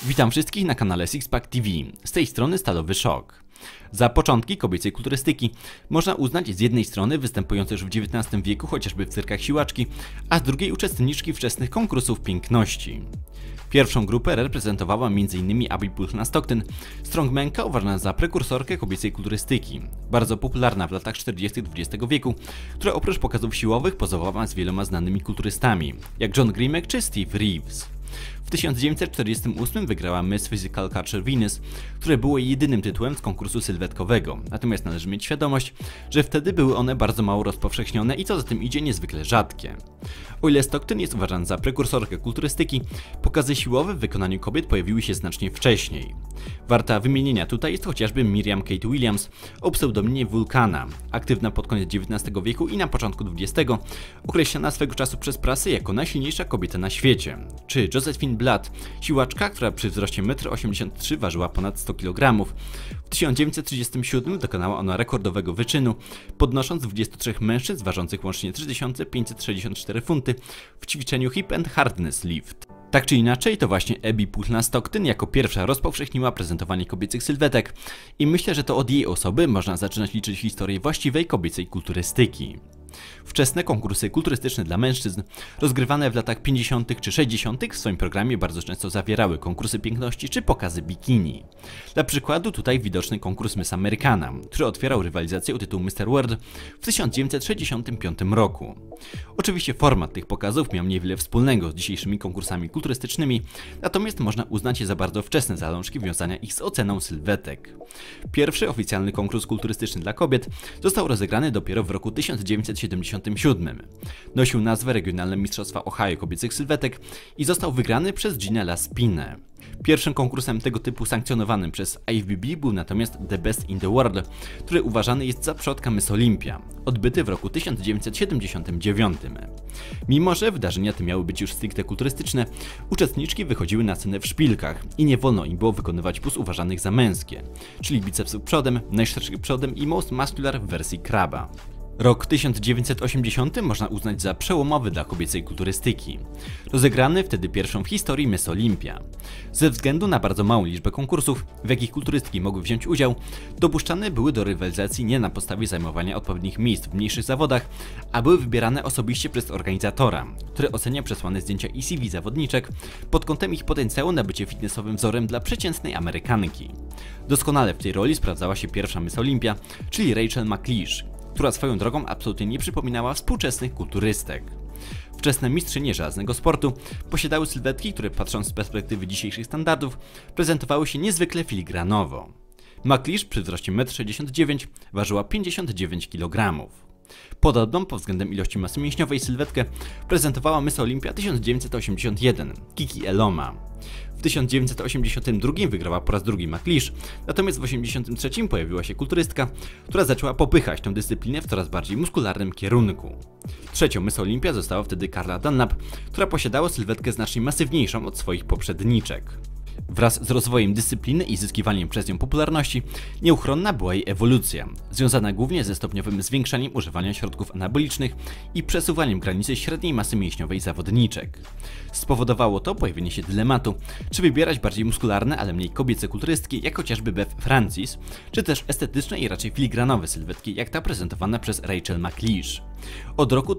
Witam wszystkich na kanale Sixpack TV, z tej strony Stalowy Szok. Za początki kobiecej kulturystyki można uznać z jednej strony występujące już w XIX wieku chociażby w cyrkach siłaczki, a z drugiej uczestniczki wczesnych konkursów piękności. Pierwszą grupę reprezentowała m.in. Abby Pulchner-Stockton, strongmanka uważana za prekursorkę kobiecej kulturystyki, bardzo popularna w latach 40. XX wieku, która oprócz pokazów siłowych pozowała z wieloma znanymi kulturystami, jak John Grimek czy Steve Reeves. W 1948 wygrała Miss Physical Culture Venus, które było jedynym tytułem z konkursu sylwetkowego, natomiast należy mieć świadomość, że wtedy były one bardzo mało rozpowszechnione i co za tym idzie niezwykle rzadkie. O ile Stockton jest uważany za prekursorkę kulturystyki, pokazy siłowe w wykonaniu kobiet pojawiły się znacznie wcześniej. Warta wymienienia tutaj jest chociażby Miriam Kate Williams o pseudonimie Vulcana, aktywna pod koniec XIX wieku i na początku XX, określana swego czasu przez prasę jako najsilniejsza kobieta na świecie, czy Josephine Blatt, siłaczka, która przy wzroście 1,83 m ważyła ponad 100 kg. W 1937 dokonała ona rekordowego wyczynu, podnosząc 23 mężczyzn ważących łącznie 3564 funty w ćwiczeniu Hip and Hardness Lift. Tak czy inaczej, to właśnie Abby Pulchner-Stockton jako pierwsza rozpowszechniła prezentowanie kobiecych sylwetek i myślę, że to od jej osoby można zaczynać liczyć historię właściwej kobiecej kulturystyki. Wczesne konkursy kulturystyczne dla mężczyzn, rozgrywane w latach 50. czy 60. w swoim programie bardzo często zawierały konkursy piękności czy pokazy bikini. Dla przykładu tutaj widoczny konkurs Miss Americana, który otwierał rywalizację o tytuł Mr. World w 1965 roku. Oczywiście format tych pokazów miał niewiele wspólnego z dzisiejszymi konkursami kulturystycznymi, natomiast można uznać je za bardzo wczesne zalążki wiązania ich z oceną sylwetek. Pierwszy oficjalny konkurs kulturystyczny dla kobiet został rozegrany dopiero w roku 1977. Nosił nazwę Regionalne Mistrzostwa Ohio Kobiecych Sylwetek i został wygrany przez Ginę Laspinę. Pierwszym konkursem tego typu sankcjonowanym przez IFBB był natomiast The Best in the World, który uważany jest za przodka Miss Olympia, odbyty w roku 1979. Mimo że wydarzenia te miały być już stricte kulturystyczne, uczestniczki wychodziły na scenę w szpilkach i nie wolno im było wykonywać póz uważanych za męskie, czyli bicepsy przodem, najszerszy przodem i most muscular w wersji kraba. Rok 1980 można uznać za przełomowy dla kobiecej kulturystyki. Rozegrany wtedy pierwszą w historii Miss Olympia. Ze względu na bardzo małą liczbę konkursów, w jakich kulturystki mogły wziąć udział, dopuszczane były do rywalizacji nie na podstawie zajmowania odpowiednich miejsc w mniejszych zawodach, a były wybierane osobiście przez organizatora, który ocenia przesłane zdjęcia i CV zawodniczek pod kątem ich potencjału na bycie fitnessowym wzorem dla przeciętnej Amerykanki. Doskonale w tej roli sprawdzała się pierwsza Miss Olympia, czyli Rachel McLeish, która swoją drogą absolutnie nie przypominała współczesnych kulturystek. Wczesne mistrzynie żelaznego sportu posiadały sylwetki, które patrząc z perspektywy dzisiejszych standardów, prezentowały się niezwykle filigranowo. McLeish przy wzroście 1,69 m ważyła 59 kg. Podobną pod względem ilości masy mięśniowej sylwetkę prezentowała Miss Olympia 1981, Kiki Eloma. W 1982 wygrała po raz drugi McLeish, natomiast w 1983 pojawiła się kulturystka, która zaczęła popychać tę dyscyplinę w coraz bardziej muskularnym kierunku. Trzecią Miss Olympia została wtedy Carla Dunlap, która posiadała sylwetkę znacznie masywniejszą od swoich poprzedniczek. Wraz z rozwojem dyscypliny i zyskiwaniem przez nią popularności, nieuchronna była jej ewolucja, związana głównie ze stopniowym zwiększaniem używania środków anabolicznych i przesuwaniem granicy średniej masy mięśniowej zawodniczek. Spowodowało to pojawienie się dylematu, czy wybierać bardziej muskularne, ale mniej kobiece kulturystki, jak chociażby Beth Francis, czy też estetyczne i raczej filigranowe sylwetki, jak ta prezentowana przez Rachel McLeish. Od roku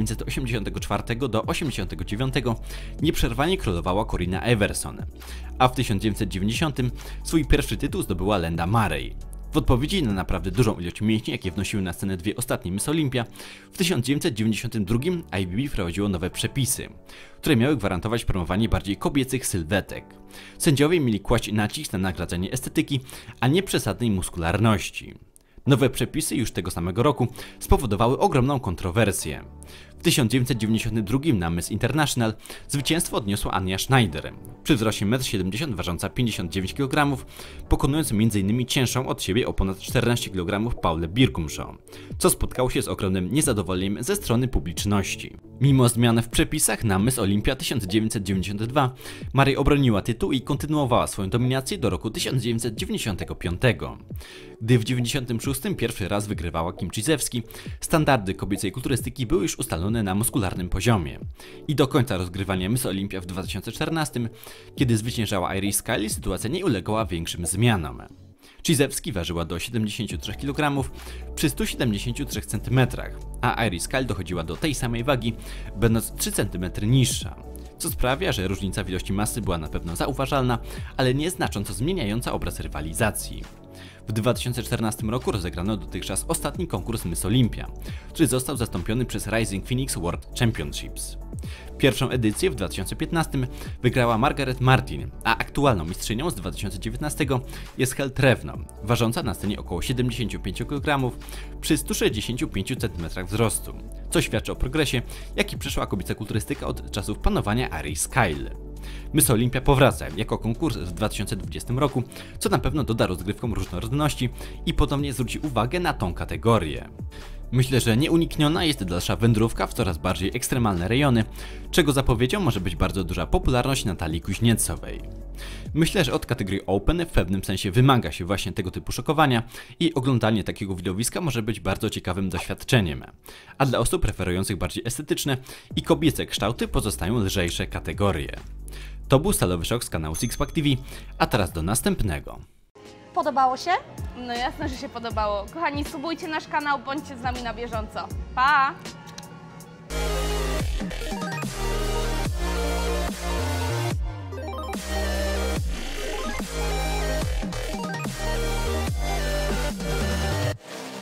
1984 do 1989 nieprzerwanie królowała Corina Everson, a w 1990 swój pierwszy tytuł zdobyła Lenda Murray. W odpowiedzi na naprawdę dużą ilość mięśni, jakie wnosiły na scenę dwie ostatnie Miss Olympia, w 1992 IFBB wprowadziło nowe przepisy, które miały gwarantować promowanie bardziej kobiecych sylwetek. Sędziowie mieli kłaść nacisk na nagradzanie estetyki, a nie przesadnej muskularności. Nowe przepisy już tego samego roku spowodowały ogromną kontrowersję. W 1992 na Miss International zwycięstwo odniosła Anja Schneider, przy wzroście 1,70 m ważąca 59 kg, pokonując m.in. cięższą od siebie o ponad 14 kg Paulę Birkumshaw, co spotkało się z ogromnym niezadowoleniem ze strony publiczności. Mimo zmian w przepisach na Miss Olympia 1992, Murray obroniła tytuł i kontynuowała swoją dominację do roku 1995. Gdy w 1996 pierwszy raz wygrywała Kim Czyzewski, standardy kobiecej kulturystyki były już ustalone na muskularnym poziomie. I do końca rozgrywania Miss Olympia w 2014 Kiedy zwyciężała Iris Kyle, sytuacja nie uległa większym zmianom. Czyzewski ważyła do 73 kg przy 173 cm, a Iris Kyle dochodziła do tej samej wagi, będąc 3 cm niższa, co sprawia, że różnica w ilości masy była na pewno zauważalna, ale nie znacząco zmieniająca obraz rywalizacji. W 2014 roku rozegrano dotychczas ostatni konkurs Miss Olympia, który został zastąpiony przez Rising Phoenix World Championships. Pierwszą edycję w 2015 wygrała Margaret Martin, a aktualną mistrzynią z 2019 jest Hel Trevno, ważąca na scenie około 75 kg przy 165 cm wzrostu, co świadczy o progresie, jaki przeszła kobieca kulturystyka od czasów panowania Iris Kyle. Miss Olympia powraca jako konkurs w 2020 roku, co na pewno doda rozgrywkom różnorodności i ponownie zwróci uwagę na tą kategorię. Myślę, że nieunikniona jest dalsza wędrówka w coraz bardziej ekstremalne rejony, czego zapowiedzią może być bardzo duża popularność Natalii Kuźniecowej. Myślę, że od kategorii Open w pewnym sensie wymaga się właśnie tego typu szokowania i oglądanie takiego widowiska może być bardzo ciekawym doświadczeniem. A dla osób preferujących bardziej estetyczne i kobiece kształty pozostają lżejsze kategorie. To był Stalowy Szok z kanału Sixpack TV, a teraz do następnego. Podobało się? No jasne, że się podobało. Kochani, subujcie nasz kanał, bądźcie z nami na bieżąco. Pa!